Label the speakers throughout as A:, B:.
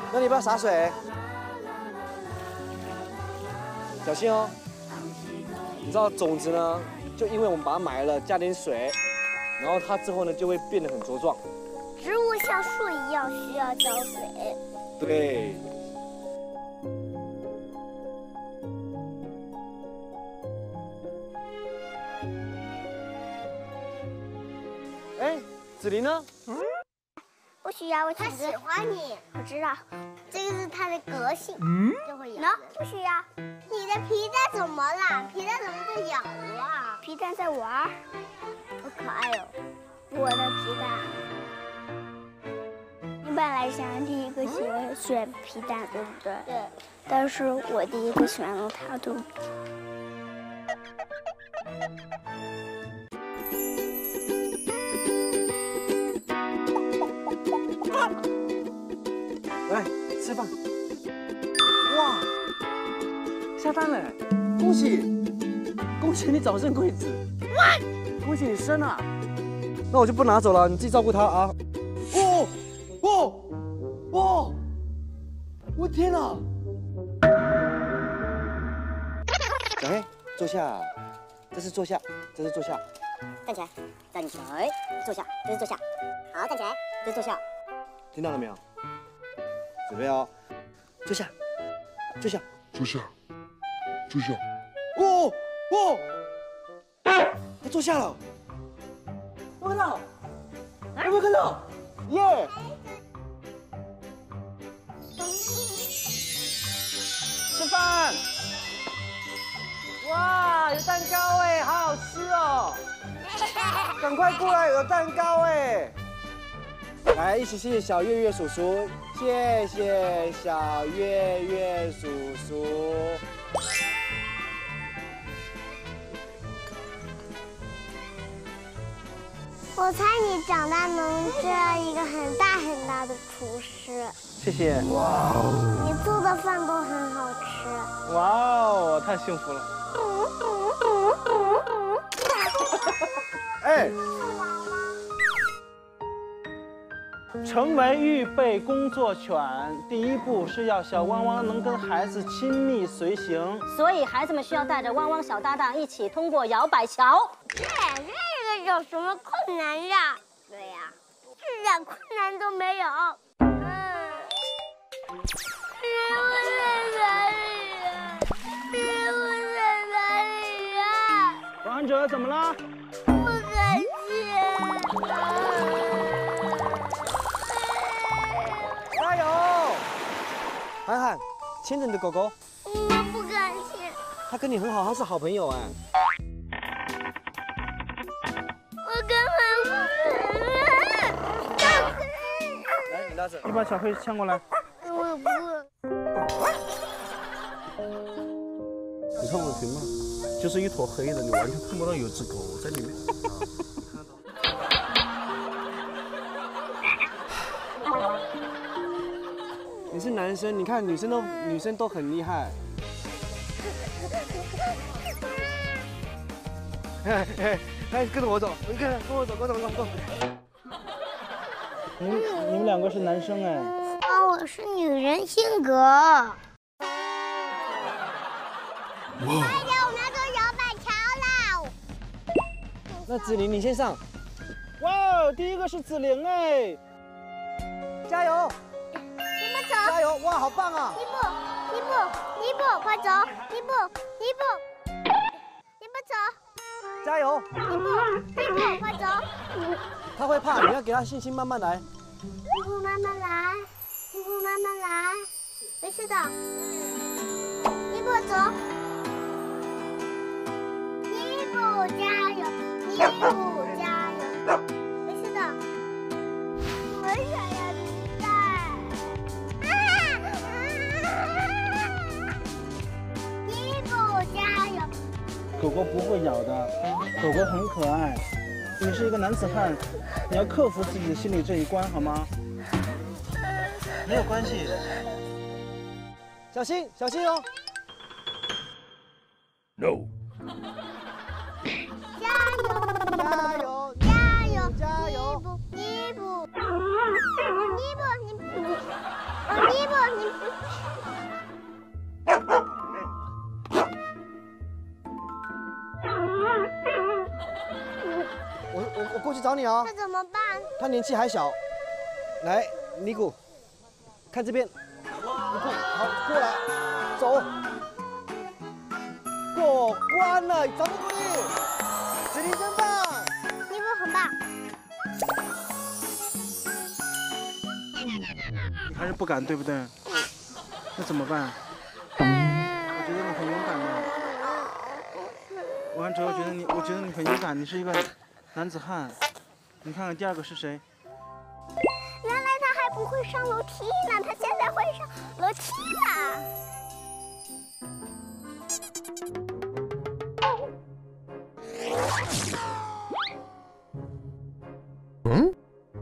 A: 那你不要洒水，小心哦。你知道种子呢，就因为我们把它埋了，加点水，然后它之后呢就会变得很茁壮。
B: 植物像树一样需要浇水。
A: 对。哎，子琳呢？
B: 不需要，他喜欢你，我知道，这个是他的个性，就会咬。不需要。你的皮蛋怎么了？皮蛋怎么在咬啊？皮蛋在玩，好可爱哦，我的皮蛋。你本来想第一个选皮蛋，对不对？对。但是我第一个选了它，对不对？
A: 来吃饭。哇，下蛋了！恭喜，恭喜你早生贵子！恭喜你生了。那我就不拿走了，你自己照顾它啊。哦哦哦！我天哪！小黑，坐下。这是坐下，这是坐下。
C: 站起来，站起来，坐下，这是坐下。好，站起来，这是坐下。
A: 听到了没有？准备哦，坐下，坐下，
D: 坐下，坐下。
A: 哦哦，他坐下了，有没有看到？有没有看到？耶！吃饭！哇，有蛋糕哎，好好吃哦！赶快过来，有蛋糕哎！来，一起谢谢小月月叔叔，谢谢小月月叔叔。
B: 我猜你长大能这样一个很大很大的厨师。
E: 谢谢。
A: 哇哦！
B: 你做的饭都很好吃。
E: 哇哦，太幸福了。
A: 哎。
E: 成为预备工作犬，第一步是要小汪汪能跟孩子亲密随行，
C: 所以孩子们需要带着汪汪小搭档一起通过摇摆桥。
B: 这个有什么困难呀？对呀，一点困难都没有。我在哪里呀？我在哪里呀？
E: 王者怎么了？
B: 不开心。
A: 加油！涵涵，牵着你的狗狗。
B: 我不敢亲。
A: 它跟你很好，它是好朋友哎。
B: 我根本不敢。
A: 来，你拉着。
E: 你把小黑牵过来。
B: 我不。
E: 你看我屏吗？就是一坨黑的，你完全看不到有只狗在里面。
A: 你是男生，你看女生都很厉害。哎，跟着我走，跟我走，跟我走。
E: 你们两个是男生哎。
B: 我是女人性格。大家，我们要坐摇摆桥啦！
A: 那子琳，你先上。
E: 哇，第一个是子玲哎，
A: 加油！
B: 你们走。
A: 加油！哇，好棒啊！
B: 一步，快走！一步，你们走。
A: 加油！
B: 一步，快走！
A: 他会怕，你要给他信心，慢慢来。
B: 一步慢慢来，没事的。一步走，一步加油，没事的。我想要皮蛋。一步加油。
E: 狗狗不会咬的，狗狗很可爱。你是一个男子汉，你要克服自己的心里这一关，好吗？没有关系。
A: 小心，小心哦
D: ！No。
A: 加油！
B: 一步，
A: 我过去找你啊。
B: 那怎么办？
A: 他年纪还小。来，尼古，看这边。尼古，好，过来，走。过关了，掌声鼓励。子琳真棒。
B: 尼古很棒。
E: 你还是不敢，对不对？那怎么办？我觉得你很勇敢的。我看主要觉得你很勇敢，你是一个男子汉。你看看第二个是谁？
B: 原来他还不会上楼梯呢，他现在会上楼梯了。
A: 嗯？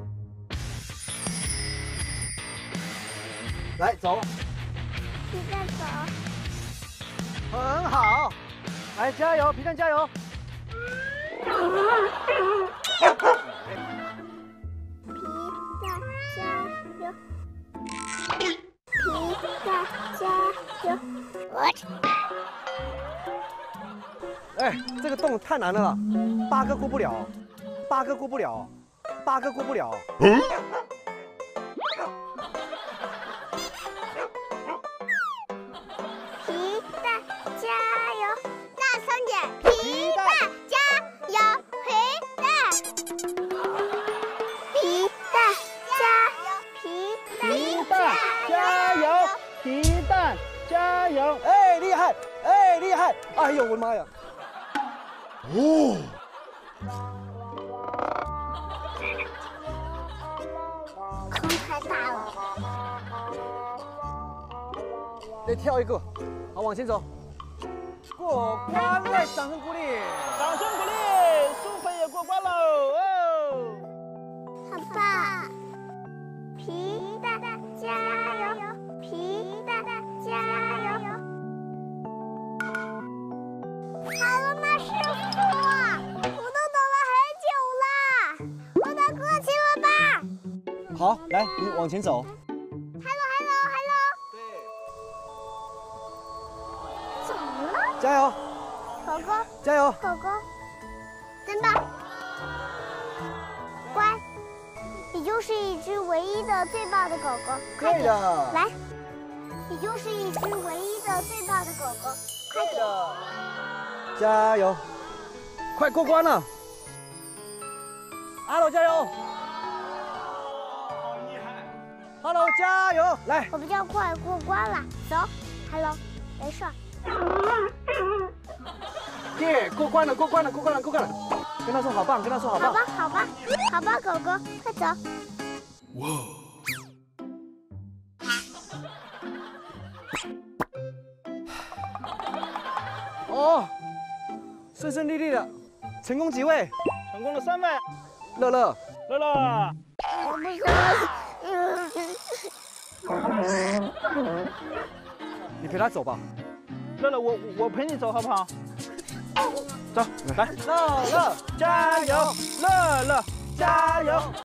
A: 来，走。
B: 皮蛋走。
A: 很好。来，加油，皮蛋加油。
B: 皮蛋加油！皮蛋加油！
A: 哎，这个洞太难了啦，8个过不了，8个过不了，8个过不了。
B: 皮蛋加油！大声点！皮蛋加油！皮蛋加油！
E: 皮蛋加油！
A: 哎，厉害！哎，厉害！哎呦，我的妈呀！哦。
B: 坑太大了。
A: 再跳一个，好，往前走。过关了，掌声鼓励！
E: 掌声鼓励！苏菲也过关喽！哦，
B: 好棒！皮蛋加油！皮蛋加油！好了吗，师傅？我都等了很久了，我都过去了吧？
A: 好，来，你往前走。
B: Hello。怎么了？
A: 加油！
B: 狗狗，
A: 加油！
B: 狗狗，真棒！乖，你就是一只唯一的最棒的狗狗。快点，来，你就是一只唯一的最棒的狗狗。快点！
A: 加油！快过关了！阿罗加油！好厉害 ！Hello 加油！来，
B: 我们就要快过关了，走 ，Hello， 没事。
A: 耶，过关了！跟他说好棒，跟他说好棒。
B: 好吧，狗狗，快走。
D: 哇！
A: 哦，顺顺利利的，成功几位？
E: 成功了3位。
A: 乐乐，
B: 我不行。
A: 你陪他走吧。
E: 乐乐，我陪你走好不好？走，来，
A: 乐乐加油！乐乐加油！